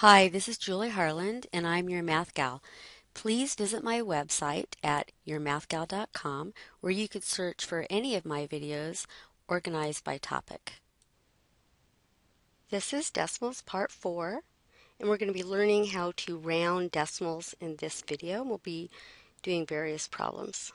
Hi, this is Julie Harland, and I'm your math gal. Please visit my website at yourmathgal.com, where you could search for any of my videos organized by topic. This is Decimals Part 4, and we're going to be learning how to round decimals in this video. We'll be doing various problems.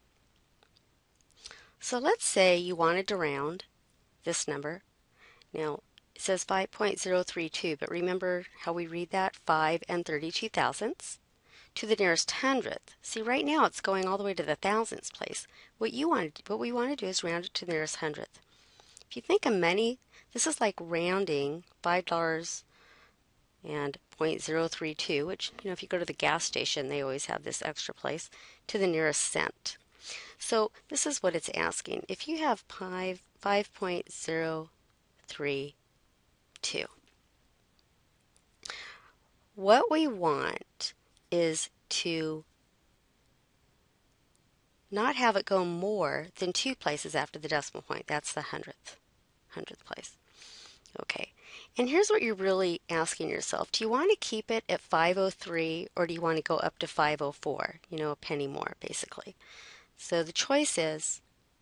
So let's say you wanted to round this number. Now, it says 5.032, but remember how we read that? 5 and 32 thousandths to the nearest hundredth. See, right now it's going all the way to the thousandths place. What we want to do is round it to the nearest hundredth. If you think of money, this is like rounding $5 and 0.032, which, if you go to the gas station, they always have this extra place, to the nearest cent. So this is what it's asking. If you have 5.032, what we want is to not have it go more than 2 places after the decimal point. That's the hundredth place. Okay, and here's what you're really asking yourself. Do you want to keep it at 503 or do you want to go up to 504? A penny more, basically. So the choice is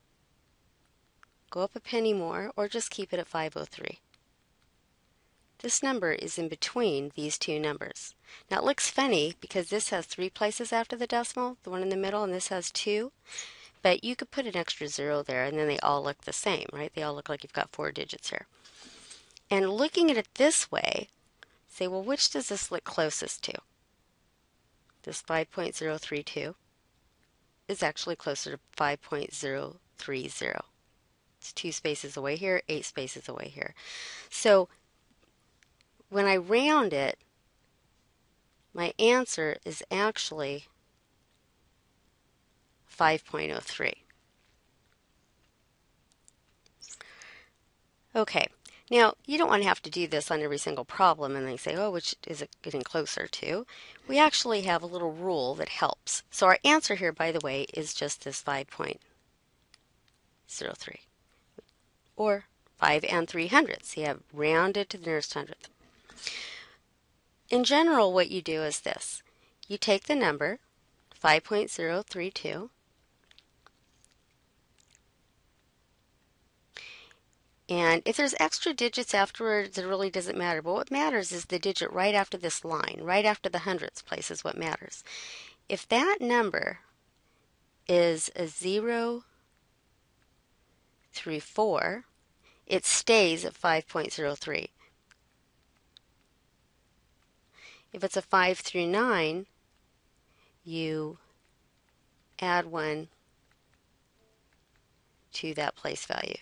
go up a penny more or just keep it at 503. This number is in between these two numbers. Now it looks funny because this has 3 places after the decimal, the one in the middle, and this has 2. But you could put an extra 0 there and then they all look the same, right? They all look like you've got 4 digits here. And looking at it this way, say, well, which does this look closest to? This 5.032 is actually closer to 5.030. It's 2 spaces away here, 8 spaces away here. So when I round it, my answer is actually 5.03. Okay, now you don't want to have to do this on every single problem and then say, oh, which is it getting closer to? We actually have a little rule that helps. So our answer here, by the way, is just this 5.03, or 5 and 300ths. You have rounded to the nearest hundredth. In general, what you do is this. You take the number 5.032 and if there's extra digits afterwards, it really doesn't matter. But what matters is the digit right after this line, right after the hundredths place is what matters. If that number is a 0 through 4, it stays at 5.03. If it's a 5 through 9, you add 1 to that place value.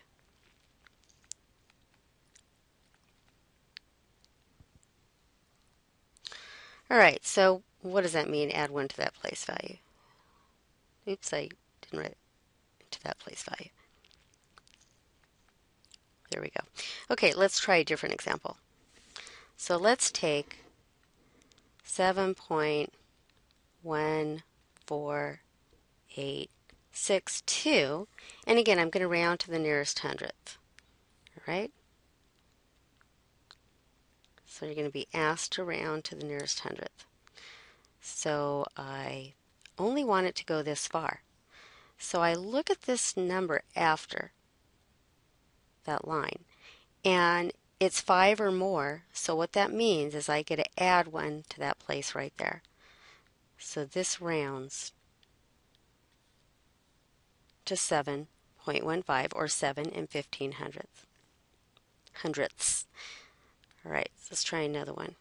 All right, so what does that mean, add 1 to that place value? Oops, I didn't write it to that place value. There we go. Okay, let's try a different example. So let's take 7.14862, and again, I'm going to round to the nearest hundredth. All right? So you're going to be asked to round to the nearest hundredth. So I only want it to go this far. So I look at this number after that line, and it's 5 or more, so what that means is I get to add 1 to that place right there. So this rounds to 7.15, or 7 and 15 hundredths. All right, let's try another one.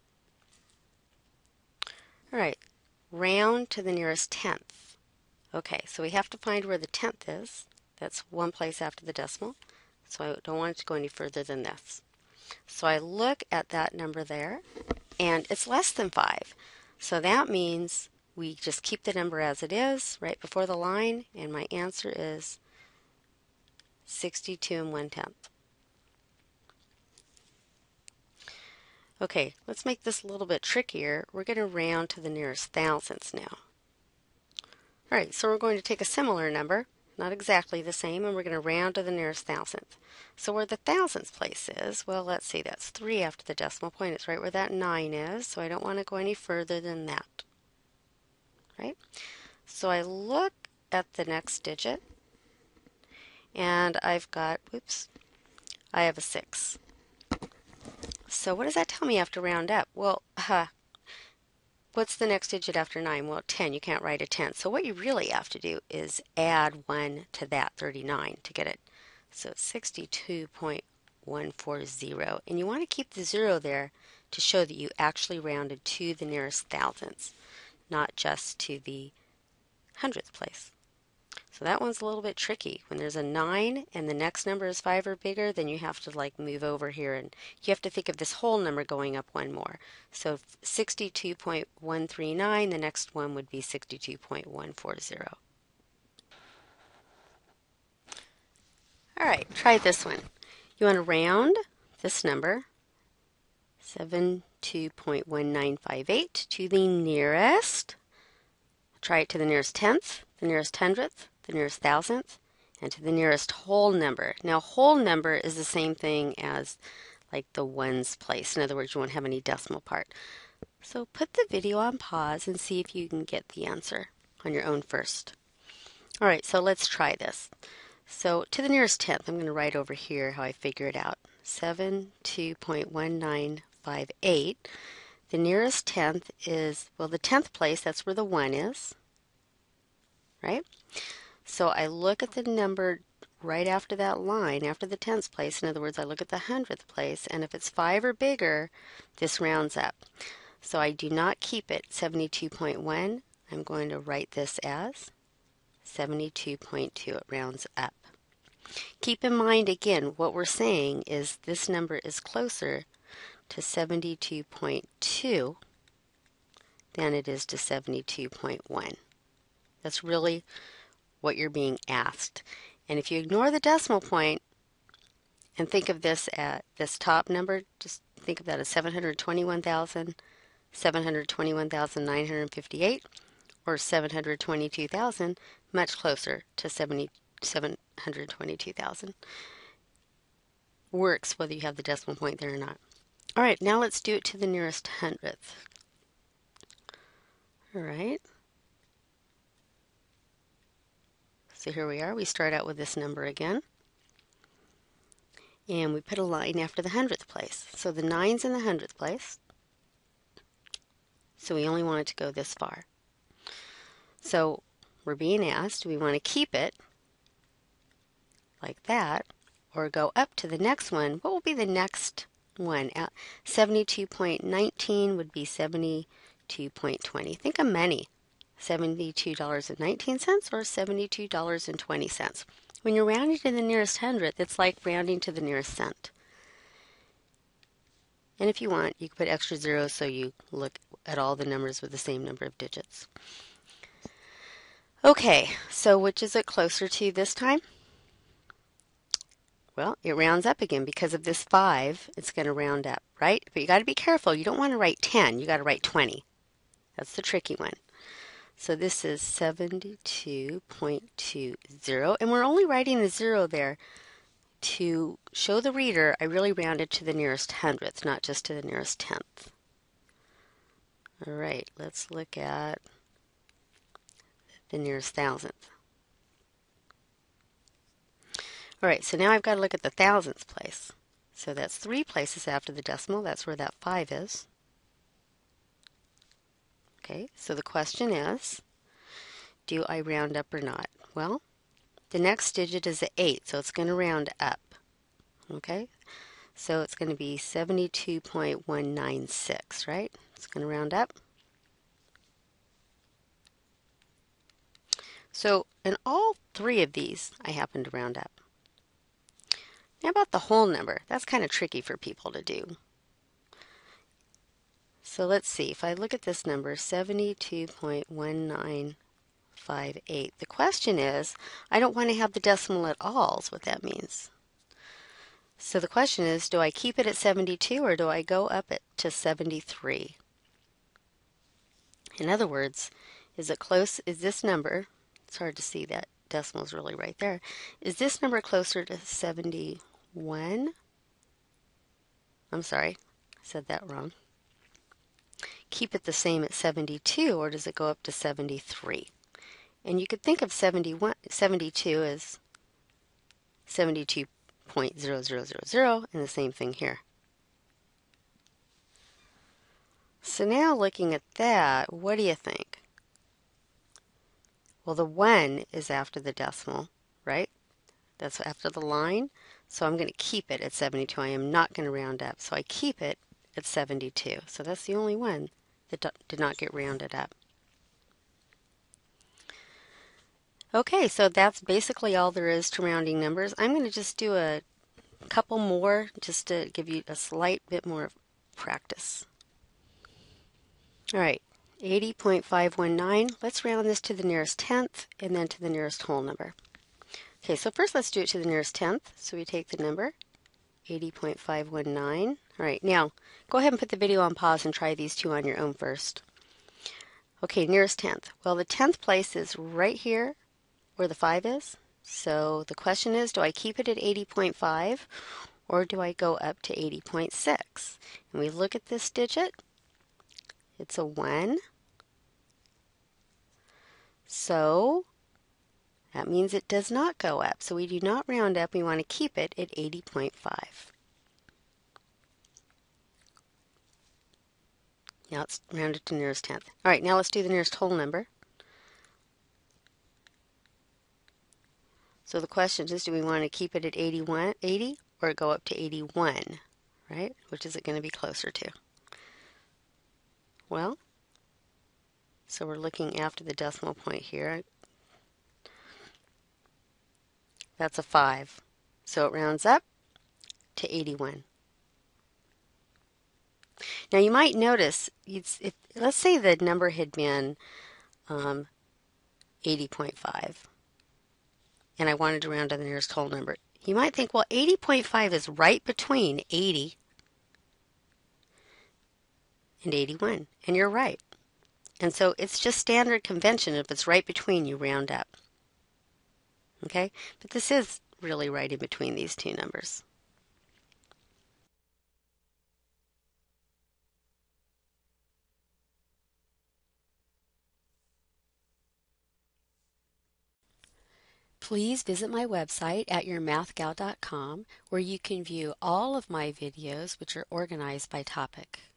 All right, round to the nearest tenth. Okay, so we have to find where the tenth is. That's 1 place after the decimal, so I don't want it to go any further than this. So I look at that number there, and it's less than 5. So that means we just keep the number as it is right before the line, and my answer is 62 1/10. Okay, let's make this a little bit trickier. We're going to round to the nearest thousandths now. All right, so we're going to take a similar number, not exactly the same, and we're going to round to the nearest thousandth. So where the thousandth place is, well, let's see, that's 3 after the decimal point. It's right where that 9 is, so I don't want to go any further than that, right? So I look at the next digit, and I've got, whoops, I have a 6. So what does that tell me I have to round up? Well, what's the next digit after 9? Well, 10. You can't write a 10. So what you really have to do is add 1 to that 39 to get it. So it's 62.140. And you want to keep the 0 there to show that you actually rounded to the nearest thousandths, not just to the hundredth place. So that one's a little bit tricky. When there's a 9 and the next number is 5 or bigger, then you have to like move over here and you have to think of this whole number going up one more. So 62.139, the next one would be 62.140. All right, try this one. You want to round this number, 72.1958, to the nearest. Try it to the nearest tenth, the nearest hundredth, the nearest thousandth, and to the nearest whole number. Now, whole number is the same thing as like the ones place. In other words, you won't have any decimal part. So put the video on pause and see if you can get the answer on your own first. All right, so let's try this. So to the nearest tenth, I'm going to write over here how I figure it out. 72.1958. The nearest tenth is, well, the 10th place, that's where the 1 is, right? So I look at the number right after that line, after the 10th place. In other words, I look at the 100th place, and if it's 5 or bigger, this rounds up. So I do not keep it 72.1. I'm going to write this as 72.2. It rounds up. Keep in mind, again, what we're saying is this number is closer to 72.2 than it is to 72.1. That's really what you're being asked. And if you ignore the decimal point and think of this at this top number, just think of that as 721,958 or 722,000, much closer to 722,000. Works whether you have the decimal point there or not. All right, now let's do it to the nearest hundredth. All right. So here we are. We start out with this number again. And we put a line after the hundredth place. So the 9's in the hundredth place. So we only want it to go this far. So we're being asked, do we want to keep it like that or go up to the next one? What will be the next one? 72.19 would be 72.20. Think of money. $72.19 or $72.20. When you're rounding to the nearest hundredth, it's like rounding to the nearest cent. And if you want, you can put extra zeros so you look at all the numbers with the same number of digits. Okay, so which is it closer to this time? Well, it rounds up again because of this 5. It's going to round up, right? But you got to be careful. You don't want to write 10. You got to write 20. That's the tricky one. So this is 72.20, and we're only writing the 0 there to show the reader I really rounded to the nearest hundredth, not just to the nearest tenth. All right, let's look at the nearest thousandth. All right, so now I've got to look at the thousandth place. So that's 3 places after the decimal. That's where that 5 is. Okay, so the question is, do I round up or not? Well, the next digit is an 8, so it's going to round up. Okay, so it's going to be 72.196, right? It's going to round up. So in all 3 of these, I happen to round up. Now about the whole number, that's kind of tricky for people to do. So let's see, if I look at this number, 72.1958, the question is, I don't want to have the decimal at all, is what that means. So the question is, do I keep it at 72 or do I go up it to 73? In other words, is it close, is this number, it's hard to see that decimal is really right there. Is this number closer to 71? I'm sorry, I said that wrong. Keep it the same at 72, or does it go up to 73? And you could think of 72 as 72.0000, and the same thing here. So now looking at that, what do you think? Well, the 1 is after the decimal, right? That's after the line. So I'm going to keep it at 72. I am not going to round up. So I keep it at 72. So that's the only one that did not get rounded up. Okay, so that's basically all there is to rounding numbers. I'm going to just do a couple more just to give you a slight bit more practice. All right, 80.519. Let's round this to the nearest tenth and then to the nearest whole number. Okay, so first let's do it to the nearest tenth. So we take the number 80.519. All right, now go ahead and put the video on pause and try these two on your own first. Okay, nearest tenth. Well, the 10th place is right here where the 5 is. So the question is, do I keep it at 80.5 or do I go up to 80.6? And we look at this digit. It's a 1. So that means it does not go up. So we do not round up. We want to keep it at 80.5. Now it's rounded to nearest tenth. All right, now let's do the nearest whole number. So the question is, do we want to keep it at 80 or go up to 81, right? Which is it going to be closer to? Well, so we're looking after the decimal point here. That's a 5. So it rounds up to 81. Now you might notice, let's say the number had been 80.5. and I wanted to round to the nearest whole number. You might think, well, 80.5 is right between 80 and 81, and you're right. And so it's just standard convention. If it's right between, you round up. Okay? But this is really right in between these two numbers. Please visit my website at yourmathgal.com where you can view all of my videos, which are organized by topic.